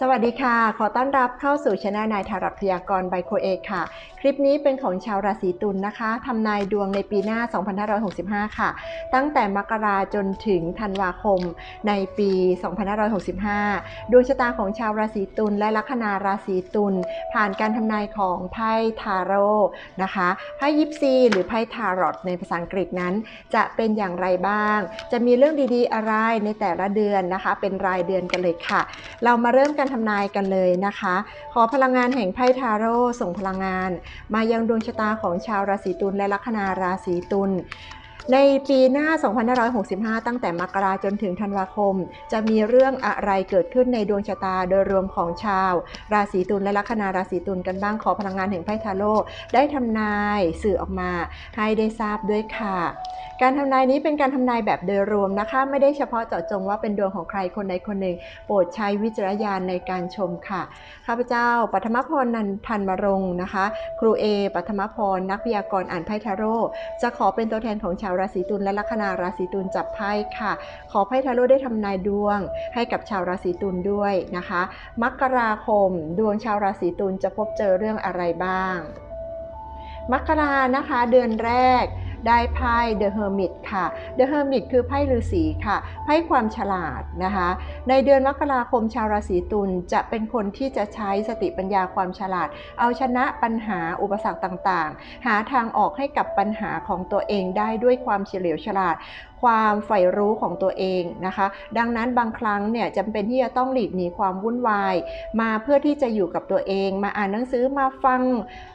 สวัสดีค่ะขอต้อนรับเข้าสู่ช anel นายทารัตพยากรณ์บายโคเอกค่ะคลิปนี้เป็นของชาวราศีตุลนะคะทำนายดวงในปีหน้า 2565 ค่ะตั้งแต่มกราจนถึงธันวาคมในปี 2565 ดวงชะตาของชาวราศีตุลและลัคนาราศีตุลผ่านการทำนายของไพ่ทาโร่นะคะไพ่ยิปซีหรือไพ่ทารอตในภาษาอังกฤษนั้นจะเป็นอย่างไรบ้างจะมีเรื่องดีๆอะไรในแต่ละเดือนนะคะเป็นรายเดือนกันเลยค่ะเรามาเริ่มการทำนายกันเลยนะคะขอพลังงานแห่งไพ่ทาโร่ส่งพลังงานมายังดวงชะตาของชาวราศีตุลและลัคนาราศีตุลในปีหน้า 2565 ตั้งแต่มกราจนถึงธันวาคมจะมีเรื่องอะไรเกิดขึ้นในดวงชะตาโดยรวมของชาวราศีตุลและลัคนาราศีตุลกันบ้างขอพลังงานแห่งไพ่ทาโร่ได้ทำนายสื่อออกมาให้ได้ทราบด้วยค่ะการทำนายนี้เป็นการทำนายแบบโดยรวมนะคะไม่ได้เฉพาะเจาะจงว่าเป็นดวงของใครคนใดคนหนึ่งโปรดใช้วิจารณญาณในการชมค่ะข้าพเจ้าปัทมพรนันทันมรงค์นะคะครูเอปัทมพรนักพยากรณ์อ่านไพ่ทาโร่จะขอเป็นตัวแทนของชาวราศีตุลและลัคนาราศีตุลจับไพ่ค่ะขอไพ่ทาโร่ได้ทำนายดวงให้กับชาวราศีตุลด้วยนะคะมกราคมดวงชาวราศีตุลจะพบเจอเรื่องอะไรบ้างมกรานะคะเดือนแรกได้ไพ่ The Hermit ค่ะ The Hermit คือไพ่ฤาษีค่ะไพ่ความฉลาดนะคะในเดือนมกราคมชาวราศีตุลจะเป็นคนที่จะใช้สติปัญญาความฉลาดเอาชนะปัญหาอุปสรรคต่างๆหาทางออกให้กับปัญหาของตัวเองได้ด้วยความเฉลียวฉลาดความใฝ่รู้ของตัวเองนะคะดังนั้นบางครั้งเนี่ยจำเป็นที่จะต้องหลีกหนีความวุ่นวายมาเพื่อที่จะอยู่กับตัวเองมาอ่านหนังสือมาฟัง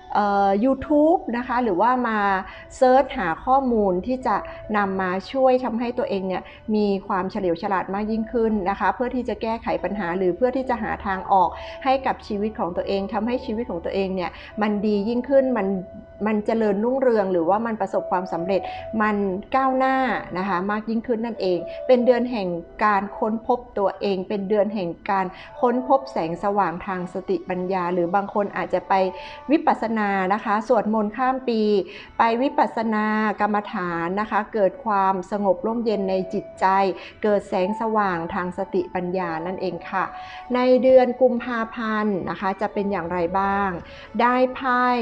YouTube นะคะหรือว่ามาเซิร์ชหาข้อมูลที่จะนำมาช่วยทำให้ตัวเองเนี่ยมีความเฉลียวฉลาดมากยิ่งขึ้นนะคะเพื่อที่จะแก้ไขปัญหาหรือเพื่อที่จะหาทางออกให้กับชีวิตของตัวเองทำให้ชีวิตของตัวเองเนี่ยมันดียิ่งขึ้นมันเจริญรุ่งเรืองหรือว่ามันประสบความสำเร็จมันก้าวหน้านะคะมากยิ่งขึ้นนั่นเองเป็นเดือนแห่งการค้นพบตัวเองเป็นเดือนแห่งการค้นพบแสงสว่างทางสติปัญญาหรือบางคนอาจจะไปวิปัสสนานะคะสวดมนต์ข้ามปีไปวิปัสสนากรรมฐานนะคะเกิดความสงบร่มเย็นในจิตใจเกิดแสงสว่างทางสติปัญญานั่นเองค่ะในเดือนกุมภาพันธ์นะคะจะเป็นอย่างไรบ้างได้ไพ่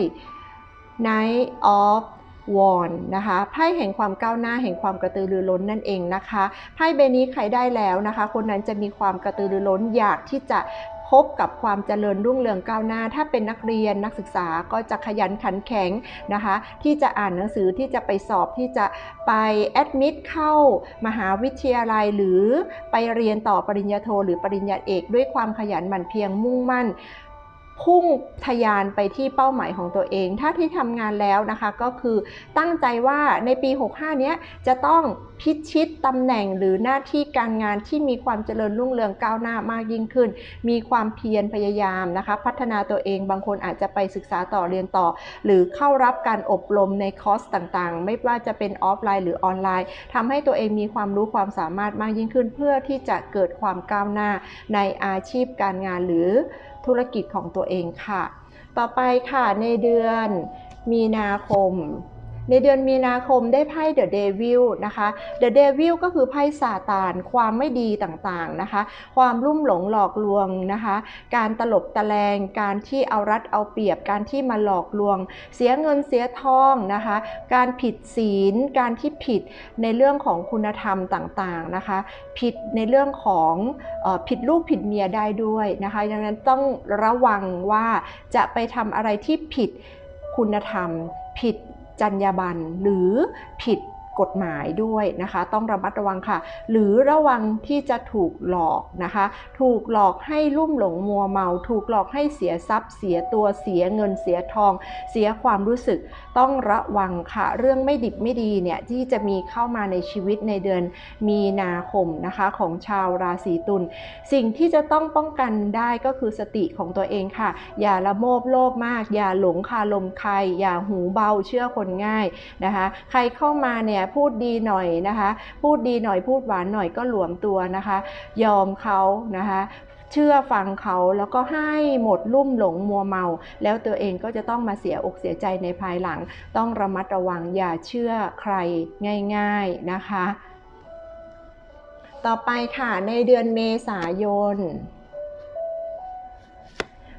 Knight of Wands นะคะไพ่แห่งความก้าวหน้าแห่งความกระตือรือร้นนั่นเองนะคะไพ่ใบนี้ใครได้แล้วนะคะคนนั้นจะมีความกระตือรือร้นอยากที่จะพบกับความเจริญรุ่งเรืองก้าวหน้าถ้าเป็นนักเรียนนักศึกษาก็จะขยันขันแข็งนะคะที่จะอ่านหนังสือที่จะไปสอบที่จะไปแอดมิดเข้ามหาวิทยาลัยหรือไปเรียนต่อปริญญาโทหรือปริญญาเอกด้วยความขยันหมั่นเพียรมุ่งมั่นพุ่งทะยานไปที่เป้าหมายของตัวเองถ้าที่ทำงานแล้วนะคะก็คือตั้งใจว่าในปี65เนี้ยจะต้องพิชิตตำแหน่งหรือหน้าที่การงานที่มีความเจริญรุ่งเรืองก้าวหน้ามากยิ่งขึ้นมีความเพียรพยายามนะคะพัฒนาตัวเองบางคนอาจจะไปศึกษาต่อเรียนต่อหรือเข้ารับการอบรมในคอร์สต่างๆไม่ว่าจะเป็นออฟไลน์หรือออนไลน์ทำให้ตัวเองมีความรู้ความสามารถมากยิ่งขึ้นเพื่อที่จะเกิดความก้าวหน้าในอาชีพการงานหรือธุรกิจของตัวเองค่ะต่อไปค่ะในเดือนมีนาคมได้ไพ่ The Devil นะคะ The Devil ก็คือไพ่ซาตานความไม่ดีต่างๆนะคะความลุ่มหลงหลอกลวงนะคะการตลบตะแลงการที่เอารัดเอาเปรียบการที่มาหลอกลวงเสียเงินเสียทองนะคะการผิดศีลการที่ผิดในเรื่องของคุณธรรมต่างๆนะคะผิดในเรื่องของผิดลูกผิดเมียได้ด้วยนะคะดังนั้นต้องระวังว่าจะไปทำอะไรที่ผิดคุณธรรมผิดจรรยาบรรณหรือผิดกฎหมายด้วยนะคะต้องระมัดระวังค่ะหรือระวังที่จะถูกหลอกนะคะถูกหลอกให้ลุ่มหลงมัวเมาถูกหลอกให้เสียทรัพย์เสียตัวเสียเงินเสียทองเสียความรู้สึกต้องระวังค่ะเรื่องไม่ดิบไม่ดีเนี่ยที่จะมีเข้ามาในชีวิตในเดือนมีนาคมนะคะของชาวราศีตุลสิ่งที่จะต้องป้องกันได้ก็คือสติของตัวเองค่ะอย่าละโมบโลภมากอย่าหลงคาลมใครอย่าหูเบาเชื่อคนง่ายนะคะใครเข้ามาเนี่ยพูดดีหน่อยนะคะพูดดีหน่อยพูดหวานหน่อยก็หลวมตัวนะคะยอมเขานะคะเชื่อฟังเขาแล้วก็ให้หมดลุ่มหลงมัวเมาแล้วตัวเองก็จะต้องมาเสียอกเสียใจในภายหลังต้องระมัดระวังอย่าเชื่อใครง่ายๆนะคะต่อไปค่ะในเดือนเมษายน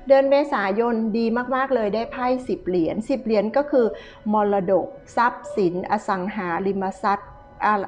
เดือนเมษายนดีมากๆเลยได้ไพ่10 เหรียญ10 เหรียญก็คือมรดกทรัพย์สินอสังหาริมทรัพย์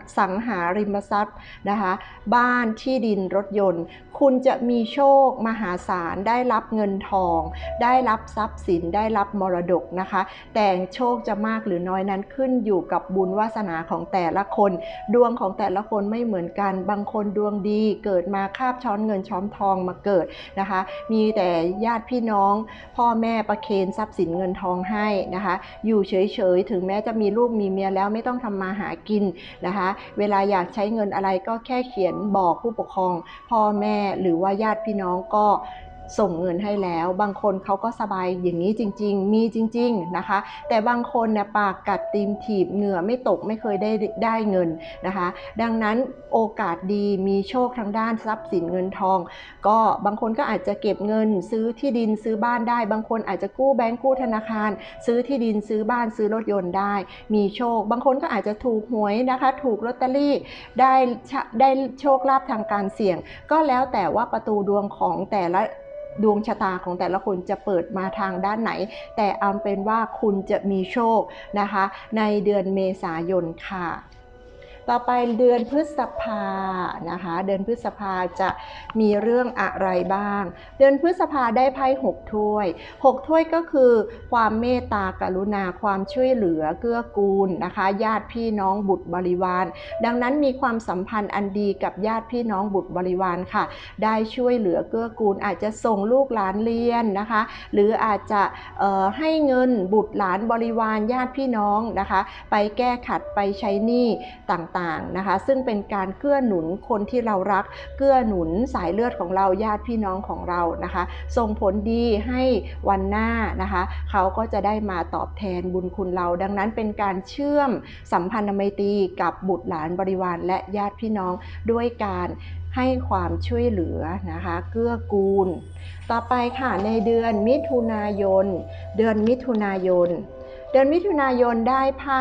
นะคะบ้านที่ดินรถยนต์คุณจะมีโชคมหาศาลได้รับเงินทองได้รับทรัพย์สินได้รับมรดกนะคะแต่โชคจะมากหรือน้อยนั้นขึ้นอยู่กับบุญวาสนาของแต่ละคนดวงของแต่ละคนไม่เหมือนกันบางคนดวงดีเกิดมาคาบช้อนเงินช้อนทองมาเกิดนะคะมีแต่ญาติพี่น้องพ่อแม่ประเคนทรัพย์สินเงินทองให้นะคะอยู่เฉยๆถึงแม้จะมีลูกมีเมียแล้วไม่ต้องทำมาหากินนะคะเวลาอยากใช้เงินอะไรก็แค่เขียนบอกผู้ปกครองพ่อแม่หรือว่าญาติพี่น้องก็ส่งเงินให้แล้วบางคนเขาก็สบายอย่างนี้จริงๆมีจริงๆนะคะแต่บางคนเนี่ยปากกัดตีนถีบเหงื่อไม่ตกไม่เคยได้เงินนะคะดังนั้นโอกาสดีมีโชคทางด้านทรัพย์สินเงินทองก็บางคนก็อาจจะเก็บเงินซื้อที่ดินซื้อบ้านได้บางคนอาจจะกู้แบงก์กู้ธนาคารซื้อที่ดินซื้อบ้านซื้อรถยนต์ได้มีโชคบางคนก็อาจจะถูกหวยนะคะถูกลอตเตอรี่ได้โชคลาภทางการเสี่ยงก็แล้วแต่ว่าประตูดวงของแต่ละดวงชะตาของแต่ละคนจะเปิดมาทางด้านไหนแต่เอาเป็นว่าคุณจะมีโชคนะคะในเดือนเมษายนค่ะต่อไปเดือนพฤษภานะคะเดือนพฤษภาจะมีเรื่องอะไรบ้างเดือนพฤษภาได้ไพ่6 ถ้วย6 ถ้วยก็คือความเมตตากรุณาความช่วยเหลือเกื้อกูลนะคะญาติพี่น้องบุตรบริวารดังนั้นมีความสัมพันธ์อันดีกับญาติพี่น้องบุตรบริวารค่ะได้ช่วยเหลือเกื้อกูลอาจจะส่งลูกหลานเรียนนะคะหรืออาจจะให้เงินบุตรหลานบริวารญาติพี่น้องนะคะไปแก้ขัดไปใช้หนี้ต่างนะคะซึ่งเป็นการเกื้อหนุนคนที่เรารักเกื้อหนุนสายเลือดของเราญาติพี่น้องของเรานะคะส่งผลดีให้วันหน้านะคะเขาก็จะได้มาตอบแทนบุญคุณเราดังนั้นเป็นการเชื่อมสัมพันธไมตรีกับบุตรหลานบริวารและญาติพี่น้องด้วยการให้ความช่วยเหลือนะคะเกื้อกูลต่อไปค่ะในเดือนมิถุนายนเดือนมิถุนายนได้ไพ่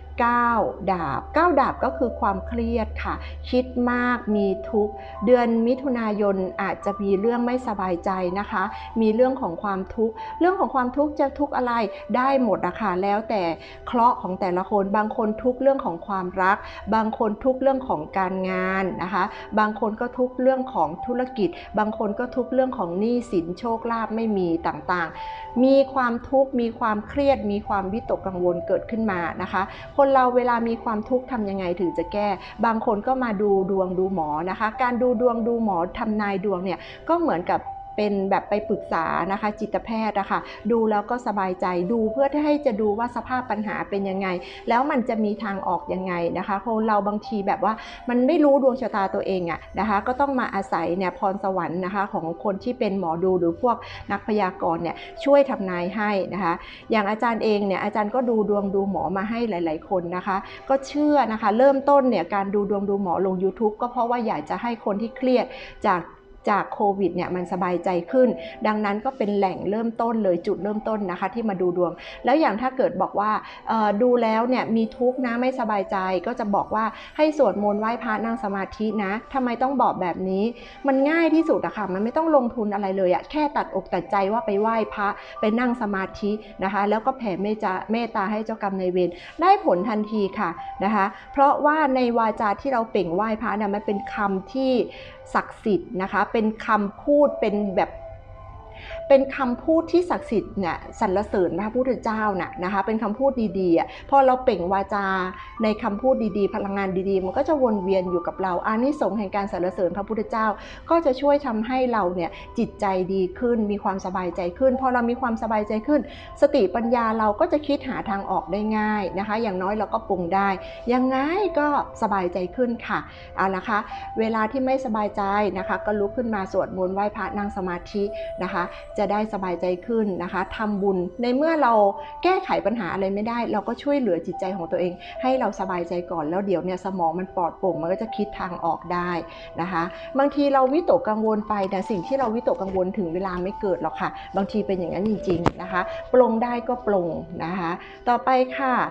9 ดาบ9 ดาบก็คือความเครียดค่ะคิดมากมีทุกข์เดือนมิถุนายนอาจจะมีเรื่องไม่สบายใจนะคะมีเรื่องของความทุกข์จะทุกข์อะไรได้หมดนะคะแล้วแต่เคราะห์ของแต่ละคนบางคนทุกข์เรื่องของความรักบางคนทุกข์เรื่องของการงานนะคะบางคนก็ทุกข์เรื่องของธุรกิจบางคนก็ทุกข์เรื่องของหนี้สินโชคลาภไม่มีต่างๆมีความทุกข์มีความเครียดมีความวิตกกังวลเกิดขึ้นมานะคะคนเราเวลามีความทุกข์ทำยังไงถึงจะแก้บางคนก็มาดูดวงดูหมอนะคะการดูดวงดูหมอทำนายดวงเนี่ยก็เหมือนกับเป็นแบบไปปรึกษานะคะจิตแพทย์นะคะดูแล้วก็สบายใจดูเพื่อที่ให้จะดูว่าสภาพปัญหาเป็นยังไงแล้วมันจะมีทางออกยังไงนะคะคนเราบางทีแบบว่ามันไม่รู้ดวงชะตาตัวเองอะนะคะก็ต้องมาอาศัยเนี่ยพรสวรรค์นะคะของคนที่เป็นหมอดูหรือพวกนักพยากรณ์เนี่ยช่วยทำนายให้นะคะอย่างอาจารย์เองเนี่ยอาจารย์ก็ดูดวงดูหมอมาให้หลายๆคนนะคะก็เชื่อนะคะเริ่มต้นเนี่ยการดูดวงดูหมอลง YouTube ก็เพราะว่าอยากจะให้คนที่เครียดจากโควิดเนี่ยมันสบายใจขึ้นดังนั้นก็เป็นแหล่งเริ่มต้นเลยจุดเริ่มต้นนะคะที่มาดูดวงแล้วอย่างถ้าเกิดบอกว่าดูแล้วเนี่ยมีทุกข์นะไม่สบายใจก็จะบอกว่าให้สวดมนต์ไหว้พระนั่งสมาธินะทำไมต้องบอกแบบนี้มันง่ายที่สุดอะค่ะมันไม่ต้องลงทุนอะไรเลยอะแค่ตัดอกตัดใจว่าไปไหว้พระไปนั่งสมาธินะคะแล้วก็แผ่เมตตาให้เจ้ากรรมนายเวรได้ผลทันทีค่ะนะคะเพราะว่าในวาจาที่เราเปล่งไหว้พระเนี่ยมันเป็นคำที่ศักดิ์สิทธิ์นะคะเป็นคำพูดเป็นคำพูดที่ศักดิ์สิทธิ์เนี่ยสรรเสริญพระพุทธเจ้านะคะเป็นคำพูดดีๆพอเราเปล่งวาจาในคำพูดดีๆพลังงานดีๆมันก็จะวนเวียนอยู่กับเราอานิสงส์แห่งการสรรเสริญพระพุทธเจ้าก็จะช่วยทำให้เราเนี่ยจิตใจดีขึ้นมีความสบายใจขึ้นพอเรามีความสบายใจขึ้นสติปัญญาเราก็จะคิดหาทางออกได้ง่ายนะคะอย่างน้อยเราก็ปรุงได้ยังไงก็สบายใจขึ้นค่ะเอาละค่ะเวลาที่ไม่สบายใจนะคะก็ลุกขึ้นมาสวดมนต์ไหว้พระนั่งสมาธินะคะจะได้สบายใจขึ้นนะคะทำบุญในเมื่อเราแก้ไขปัญหาอะไรไม่ได้เราก็ช่วยเหลือจิตใจของตัวเองให้เราสบายใจก่อนแล้วเดี๋ยวเนี่ยสมองมันปลอดโปร่งมันก็จะคิดทางออกได้นะคะบางทีเราวิตกกังวลไปแต่สิ่งที่เราวิตกกังวลถึงเวลาไม่เกิดหรอกค่ะบางทีเป็นอย่างนั้นจริงๆนะคะปลงได้ก็ปลงนะคะต่อไปค่ะ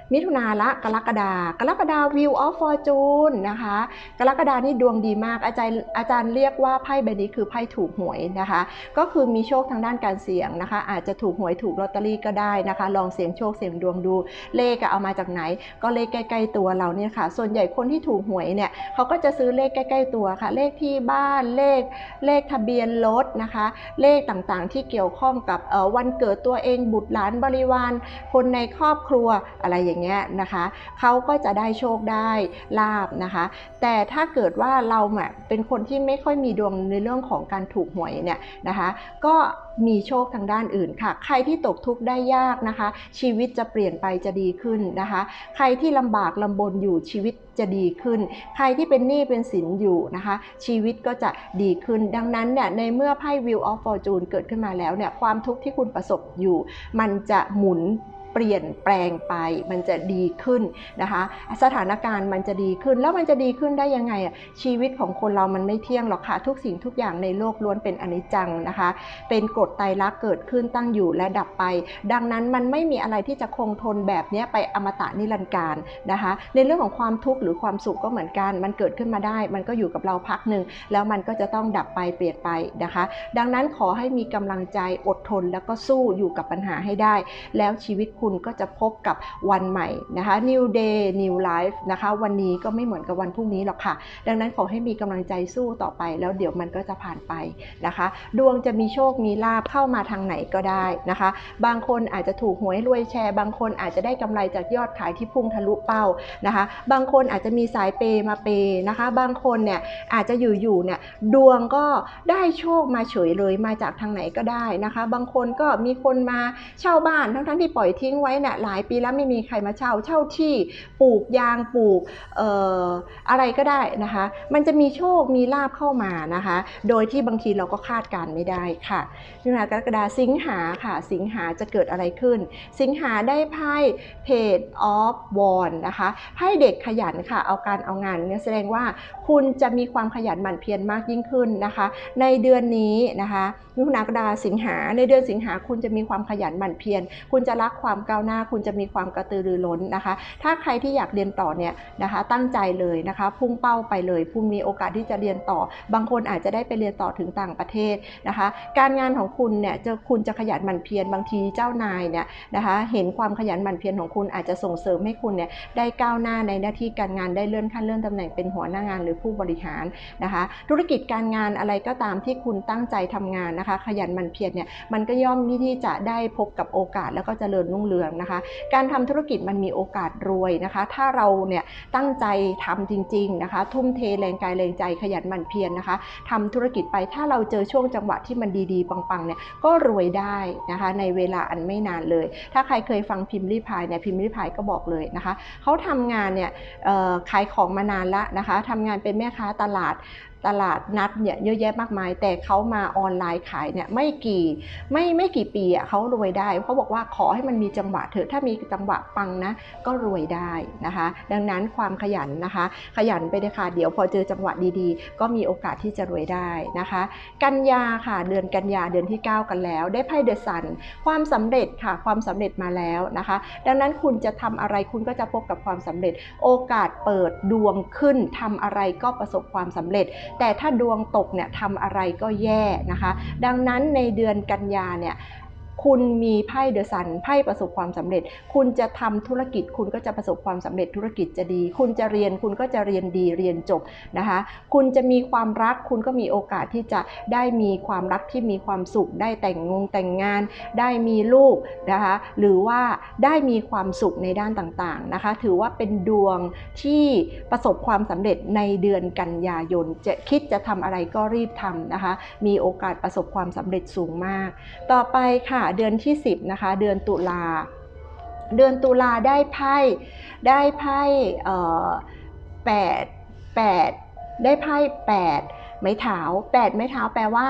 มิถุนาละกรกฎา Wheel of Fortune นะคะกรกฎานี่ดวงดีมากอาจารย์เรียกว่าไพ่ใบนี้คือไพ่ถูกหวยนะคะก็คือมีโชคทางด้านการเสี่ยงนะคะอาจจะถูกหวยถูกลอตเตอรี่ก็ได้นะคะลองเสี่ยงโชคเสี่ยงดวงดูเลขเอามาจากไหนก็เลขใกล้ๆตัวเราเนี่ยค่ะส่วนใหญ่คนที่ถูกหวยเนี่ยเขาก็จะซื้อเลขใกล้ๆตัวค่ะเลขที่บ้านเลขทะเบียนรถนะคะเลขต่างๆที่เกี่ยวข้องกับวันเกิดตัวเองบุตรหลานบริวารคนในครอบครัวอะไรอย่างเงี้ยนะคะเขาก็จะได้โชคได้ลาภนะคะแต่ถ้าเกิดว่าเราเป็นคนที่ไม่ค่อยมีดวงในเรื่องของการถูกหวยเนี่ยนะคะก็มีโชคทางด้านอื่นค่ะใครที่ตกทุกข์ได้ยากนะคะชีวิตจะเปลี่ยนไปจะดีขึ้นนะคะใครที่ลำบากลำบนอยู่ชีวิตจะดีขึ้นใครที่เป็นหนี้เป็นสินอยู่นะคะชีวิตก็จะดีขึ้นดังนั้นเนี่ยในเมื่อไพ่ Wheel of Fortune เกิดขึ้นมาแล้วเนี่ยความทุกข์ที่คุณประสบอยู่มันจะหมุนเปลี่ยนแปลงไปมันจะดีขึ้นนะคะสถานการณ์มันจะดีขึ้นแล้วมันจะดีขึ้นได้ยังไงชีวิตของคนเรามันไม่เที่ยงหรอกค่ะทุกสิ่งทุกอย่างในโลกล้วนเป็นอนิจจังนะคะเป็นกฎไตรลักษณ์เกิดขึ้นตั้งอยู่และดับไปดังนั้นมันไม่มีอะไรที่จะคงทนแบบนี้ไปอมตะนิรันดร์กาลนะคะในเรื่องของความทุกข์หรือความสุขก็เหมือนกันมันเกิดขึ้นมาได้มันก็อยู่กับเราพักหนึ่งแล้วมันก็จะต้องดับไปเปลี่ยนไปนะคะดังนั้นขอให้มีกำลังใจอดทนแล้วก็สู้อยู่กับปัญหาให้ได้แล้วชีวิตคุณก็จะพบกับวันใหม่นะคะ New Day New Life นะคะวันนี้ก็ไม่เหมือนกับวันพรุ่งนี้หรอกค่ะดังนั้นขอให้มีกำลังใจสู้ต่อไปแล้วเดี๋ยวมันก็จะผ่านไปนะคะดวงจะมีโชคมีลาภเข้ามาทางไหนก็ได้นะคะบางคนอาจจะถูกหวยรวยแชร์บางคนอาจจะได้กำไรจากยอดขายที่พุ่งทะลุเป้านะคะบางคนอาจจะมีสายเปมาเปนะคะบางคนเนี่ยอาจจะอยู่เนี่ยดวงก็ได้โชคมาเฉยเลยมาจากทางไหนก็ได้นะคะบางคนก็มีคนมาเช่าบ้านทั้งที่ปล่อยทิ้งไว้เนี่ยหลายปีแล้วไม่มีใครมาเช่าที่ปลูกยางปลูกอะไรก็ได้นะคะมันจะมีโชคมีลาภเข้ามานะคะโดยที่บางทีเราก็คาดการไม่ได้ค่ะมิถุนากรกฎาสิงหาค่ะสิงหาจะเกิดอะไรขึ้นสิงหาได้ไพ่ Page of Wands นะคะไพ่เด็กขยันค่ะเอาการเอางานเนี่ยแสดงว่าคุณจะมีความขยันหมั่นเพียรมากยิ่งขึ้นนะคะในเดือนนี้นะคะมิถุนากรกฎาสิงหาในเดือนสิงหาคุณจะมีความขยันหมั่นเพียรคุณจะรักความก้าวหน้าคุณจะมีความกระตือรือร้นนะคะถ้าใครที่อยากเรียนต่อเนี่ยนะคะตั้งใจเลยนะคะพุ่งเป้าไปเลยพุ่งมีโอกาสที่จะเรียนต่อบางคนอาจจะได้ไปเรียนต่อถึงต่างประเทศนะคะการงานของคุณเนี่ยคุณจะขยันหมั่นเพียรบางทีเจ้านายเนี่ยนะคะเห็นความขยันหมั่นเพียรของคุณอาจจะส่งเสริมให้คุณเนี่ยได้ก้าวหน้าในหน้าที่การงานได้เลื่อนขั้นเลื่อนตำแหน่งเป็นหัวหน้างานหรือผู้บริหารนะคะธุรกิจการงานอะไรก็ตามที่คุณตั้งใจทำงานนะคะขยันหมั่นเพียรเนี่ยมันก็ย่อมที่จะได้พบกับโอกาสแล้วก็เจริญรุ่งเรืองนะคะการทำธุรกิจมันมีโอกาสรวยนะคะถ้าเราเนี่ยตั้งใจทำจริงๆนะคะทุ่มเทแรงกายแรงใจขยันหมั่นเพียรนะคะทำธุรกิจไปถ้าเราเจอช่วงจังหวะที่มันดีๆปังๆเนี่ยก็รวยได้นะคะในเวลาอันไม่นานเลยถ้าใครเคยฟังพิมพ์ริพายเนี่ยพิมพ์ริพายก็บอกเลยนะคะเขาทำงานเนี่ยขายของมานานแล้วนะคะทำงานเป็นแม่ค้าตลาดนัดเนี่ยเยอะแยะมากมายแต่เขามาออนไลน์ขายเนี่ยไม่กี่ปีอ่ะเขารวยได้เขาบอกว่าขอให้มันมีจังหวะเถอะถ้ามีจังหวะปังนะก็รวยได้นะคะดังนั้นความขยันนะคะขยันไปเลยค่ะเดี๋ยวพอเจอจังหวะดีๆก็มีโอกาสที่จะรวยได้นะคะกันยาค่ะเดือนกันยาเดือนที่9กันแล้วได้ไพ่เดอะซันความสำเร็จค่ะความสำเร็จมาแล้วนะคะดังนั้นคุณจะทำอะไรคุณก็จะพบกับความสำเร็จโอกาสเปิดดวงขึ้นทำอะไรก็ประสบความสำเร็จแต่ถ้าดวงตกเนี่ยทำอะไรก็แย่นะคะดังนั้นในเดือนกันยาเนี่ยคุณมีไพ่เดอะซันไพ่ประสบความสำเร็จคุณจะทำธุรกิจคุณก็จะประสบความสำเร็จธุรกิจจะดีคุณจะเรียนคุณก็จะเรียนดีเรียนจบนะคะคุณจะมีความรักคุณก็มีโอกาสที่จะได้มีความรักที่มีความสุขได้แต่งงานได้มีลูกนะคะหรือว่าได้มีความสุขในด้านต่างๆนะคะถือว่าเป็นดวงที่ประสบความสำเร็จในเดือนกันยายนจะทำอะไรก็รีบทำนะคะมีโอกาสประสบความสำเร็จสูงมากต่อไปค่ะเดือนที่10นะคะเดือนตุลาได้ไพ่แปดได้ไพ่8 ไม้เท้าแปลว่า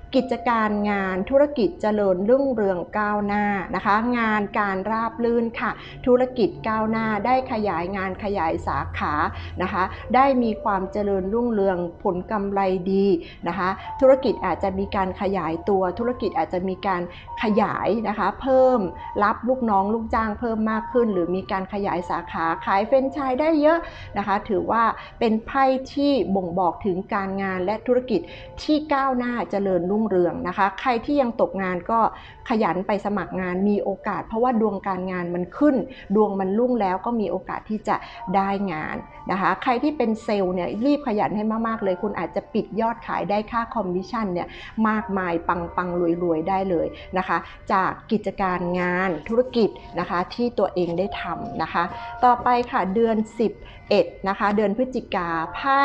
กิจการงานธุรกิจเจริญรุ่งเรืองก้าวหน้านะคะงานการราบรื่นค่ะธุรกิจก้าวหน้าได้ขยายงานขยายสาขานะคะได้มีความเจริญรุ่งเรืองผลกำไรดีนะคะธุรกิจอาจจะมีการขยายตัวธุรกิจอาจจะมีการขยายนะคะเพิ่มรับลูกน้องลูกจ้างเพิ่มมากขึ้นหรือมีการขยายสาขาขายแฟรนไชส์ได้เยอะนะคะถือว่าเป็นไพ่ที่บ่งบอกถึงการงานและธุรกิจที่ก้าวหน้าเจริญรุ่งเรืองนะคะใครที่ยังตกงานก็ขยันไปสมัครงานมีโอกาสเพราะว่าดวงการงานมันขึ้นดวงมันรุ่งแล้วก็มีโอกาสที่จะได้งานนะคะใครที่เป็นเซลล์เนี่ยรีบขยันให้มากๆเลยคุณอาจจะปิดยอดขายได้ค่าคอมมิชชั่นเนี่ยมากมายปังๆรวยๆได้เลยนะคะจากกิจการงานธุรกิจนะคะที่ตัวเองได้ทำนะคะต่อไปค่ะเดือน11นะคะเดือนพฤศจิกาไพ่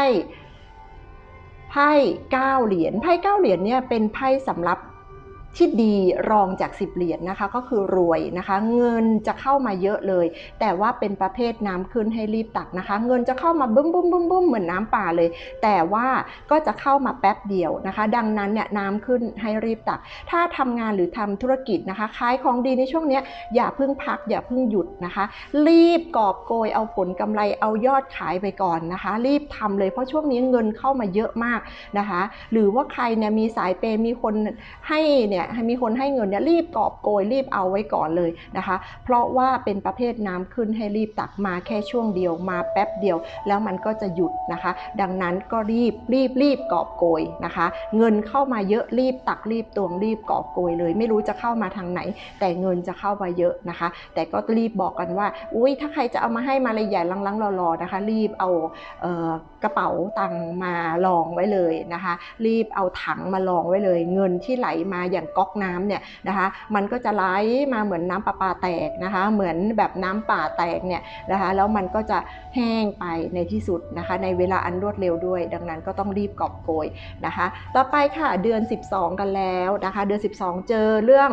9เหรียญไพ่9เหรียญเนี่ยเป็นไพ่สำหรับที่ดีรองจาก10เหรียญนะคะก็คือรวยนะคะเงินจะเข้ามาเยอะเลยแต่ว่าเป็นประเภทน้ำขึ้นให้รีบตักนะคะเงินจะเข้ามาบึ้มเหมือนน้ำป่าเลยแต่ว่าก็จะเข้ามาแป๊บเดียวนะคะดังนั้นเนี่ยน้ำขึ้นให้รีบตักถ้าทำงานหรือทำธุรกิจนะคะขายของดีในช่วงนี้อย่าเพิ่งพักอย่าเพิ่งหยุดนะคะรีบกอบโกยเอาผลกำไรเอายอดขายไปก่อนนะคะรีบทำเลยเพราะช่วงนี้เงินเข้ามาเยอะมากนะคะหรือว่าใครเนี่ยมีสายเปย์มีคนให้เนี่ยมีคนให้เงินเนี่ยรีบกอบโกยรีบเอาไว้ก่อนเลยนะคะเพราะว่าเป็นประเภทน้ำขึ้นให้รีบตักมาแค่ช่วงเดียวมาแป๊บเดียวแล้วมันก็จะหยุดนะคะดังนั้นก็รีบกอบโกยนะคะเงินเข้ามาเยอะรีบตักรีบตวงรีบกอบโกยเลยไม่รู้จะเข้ามาทางไหนแต่เงินจะเข้ามาเยอะนะคะแต่ก็รีบบอกกันว่าอุ้ยถ้าใครจะเอามาให้มาเลยใหญ่ลังๆรอๆนะคะรีบเอากระเป๋าตังค์มารองไว้เลยนะคะรีบเอาถังมารองไว้เลยเงินที่ไหลมาอย่างก๊อกน้ำเนี่ยนะคะมันก็จะไหลมาเหมือนน้ำประปาแตกนะคะเหมือนแบบน้ำป่าแตกเนี่ยนะคะแล้วมันก็จะแห้งไปในที่สุดนะคะในเวลาอันรวดเร็วด้วยดังนั้นก็ต้องรีบกอบโกยนะคะต่อไปค่ะเดือน12กันแล้วนะคะเดือน12เจอเรื่อง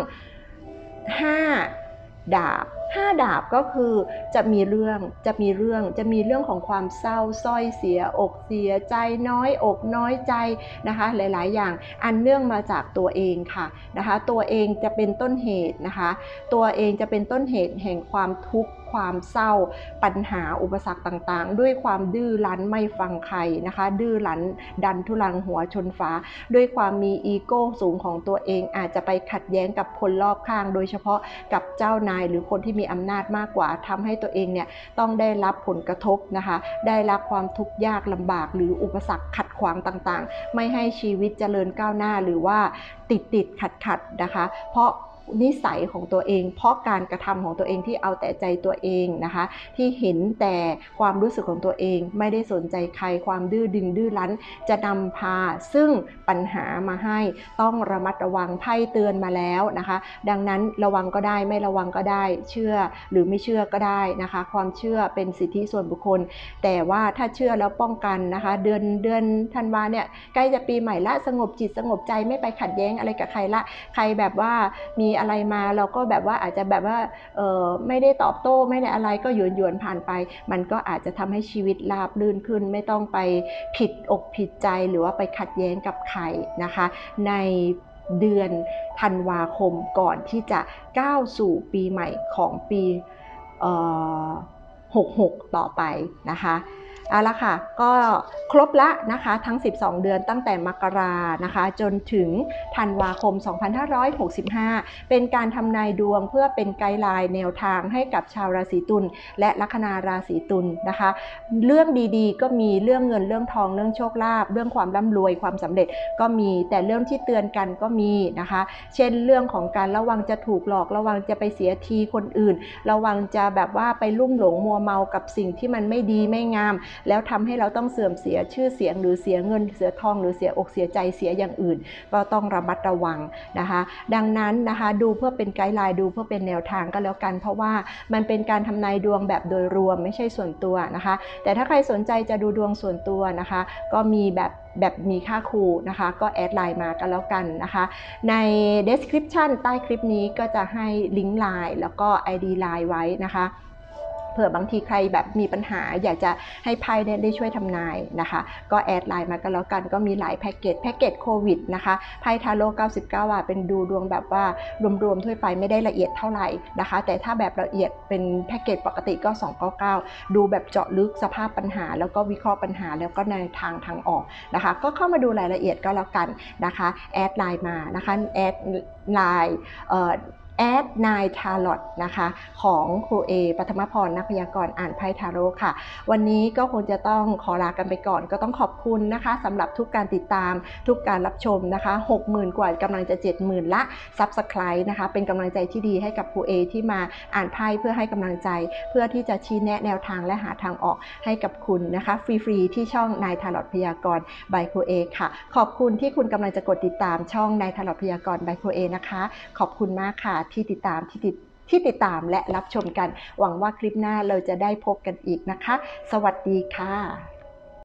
5 ดาบ5 ดาบก็คือจะมีเรื่องของความเศร้าส้อยเสียอกเสียใจน้อยอกน้อยใจนะคะหลายๆอย่างอันเนื่องมาจากตัวเองค่ะนะคะตัวเองจะเป็นต้นเหตุนะคะตัวเองจะเป็นต้นเหตุแห่งความทุกข์ความเศร้าปัญหาอุปสรรคต่างๆด้วยความดื้อรั้นไม่ฟังใครนะคะดื้อรั้นดันทุลังหัวชนฟ้าด้วยความมีอีโก้สูงของตัวเองอาจจะไปขัดแย้งกับคนรอบข้างโดยเฉพาะกับเจ้านายหรือคนที่มีอำนาจมากกว่าทำให้ตัวเองเนี่ยต้องได้รับผลกระทบนะคะได้รับความทุกข์ยากลำบากหรืออุปสรรคขัดขวางต่างๆไม่ให้ชีวิตเจริญก้าวหน้าหรือว่าติดขัดนะคะเพราะนิสัยของตัวเองเพราะการกระทำของตัวเองที่เอาแต่ใจตัวเองนะคะที่เห็นแต่ความรู้สึกของตัวเองไม่ได้สนใจใครความดื้อดึงดื้อรั้นจะนำพาซึ่งปัญหามาให้ต้องระมัดระวังไพ่เตือนมาแล้วนะคะดังนั้นระวังก็ได้ไม่ระวังก็ได้เชื่อหรือไม่เชื่อก็ได้นะคะความเชื่อเป็นสิทธิส่วนบุคคลแต่ว่าถ้าเชื่อแล้วป้องกันนะคะเดือนธันวาเนี่ยใกล้จะปีใหม่ละสงบจิตสงบใจไม่ไปขัดแย้งอะไรกับใครละใครแบบว่ามีอะไรมาเราก็แบบว่าอาจจะแบบว่าไม่ได้ตอบโต้ไม่ได้อะไรก็หยวนผ่านไปมันก็อาจจะทำให้ชีวิตราบรื่นขึ้นไม่ต้องไปผิดอกผิดใจหรือว่าไปขัดแย้งกับใครนะคะในเดือนธันวาคมก่อนที่จะก้าวสู่ปีใหม่ของปี66ต่อไปนะคะเอาละค่ะก็ครบละนะคะทั้ง12เดือนตั้งแต่มกรานะคะจนถึงธันวาคม2565เป็นการทำนายดวงเพื่อเป็นไกด์ไลน์แนวทางให้กับชาวราศีตุลและลัคนาราศีตุลนะคะเรื่องดีๆก็มีเรื่องเงินเรื่องทองเรื่องโชคลาภเรื่องความร่ำรวยความสำเร็จก็มีแต่เรื่องที่เตือนกันก็มีนะคะเช่นเรื่องของการระวังจะถูกหลอกระวังจะไปเสียทีคนอื่นระวังจะแบบว่าไปลุ่มหลงมัวเมากับสิ่งที่มันไม่ดีไม่งามแล้วทำให้เราต้องเสื่อมเสียชื่อเสียงหรือเสียเงินเสียทองหรือเสียอกเสียใจเสียอย่างอื่นก็ต้องระมัดระวังนะคะดังนั้นนะคะดูเพื่อเป็นไกด์ไลน์ดูเพื่อเป็นแนวทางก็แล้วกันเพราะว่ามันเป็นการทำนายดวงแบบโดยรวมไม่ใช่ส่วนตัวนะคะแต่ถ้าใครสนใจจะดูดวงส่วนตัวนะคะก็มีแบบมีค่าครูนะคะก็แอดไลน์มากันแล้วกันนะคะใน description ใต้คลิปนี้ก็จะให้ลิงก์ไลน์แล้วก็ ID ไลน์ไว้นะคะเผื่อบางทีใครแบบมีปัญหาอยากจะให้ไพ่ได้ช่วยทำนายนะคะก็แอดไลน์มากันแล้วกันก็มีหลายแพ็กเกจโควิดนะคะไพ่ทาโร่99 บาทเป็นดูดวงแบบว่ารวมๆทั่วไปไม่ได้ละเอียดเท่าไหร่นะคะแต่ถ้าแบบละเอียดเป็นแพ็กเกจปกติก็299ดูแบบเจาะลึกสภาพปัญหาแล้วก็วิเคราะห์ปัญหาแล้วก็ในทางออกนะคะก็เข้ามาดูรายละเอียดก็แล้วกันนะคะแอดไลน์มานะคะแอดไลน์แอดนายทาโร่นะคะของครูเอปฐมพรนักพยากรณ์อ่านไพ่ทาโร่ค่ะวันนี้ก็คงจะต้องขอลากันไปก่อนก็ต้องขอบคุณนะคะสำหรับทุกการติดตามทุกการรับชมนะคะ 60,000 กว่ากำลังจะ 70,000 ละ Subscribe นะคะเป็นกำลังใจที่ดีให้กับครูเอที่มาอ่านไพ่เพื่อให้กำลังใจเพื่อที่จะชี้แนะแนวทางและหาทางออกให้กับคุณนะคะฟรีๆที่ช่องนายทาโร่พยากรณ์บายครูเอค่ะขอบคุณที่คุณกำลังจะกดติดตามช่องนายทาโร่พยากรณ์บายครูเอนะคะขอบคุณมากค่ะที่ติดตามและรับชมกันหวังว่าคลิปหน้าเราจะได้พบกันอีกนะคะสวัสดีค่ะ